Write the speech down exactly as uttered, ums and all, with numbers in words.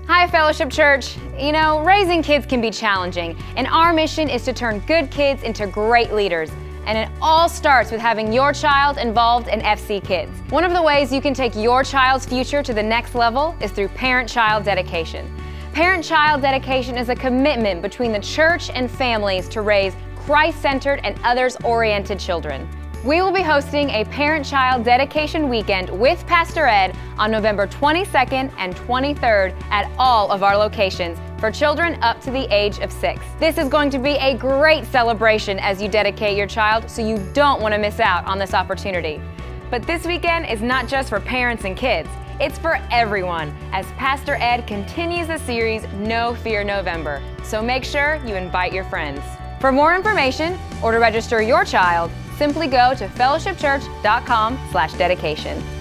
Hi, Fellowship Church. You know, raising kids can be challenging, and our mission is to turn good kids into great leaders. And it all starts with having your child involved in F C Kids. One of the ways you can take your child's future to the next level is through parent-child dedication. Parent-child dedication is a commitment between the church and families to raise Christ-centered and others-oriented children. We will be hosting a parent-child dedication weekend with Pastor Ed on November twenty-second and twenty-third at all of our locations for children up to the age of six. This is going to be a great celebration as you dedicate your child, so you don't want to miss out on this opportunity. But this weekend is not just for parents and kids. It's for everyone as Pastor Ed continues the series No Fear November. So make sure you invite your friends. For more information or to register your child, simply go to fellowship church dot com slash dedication.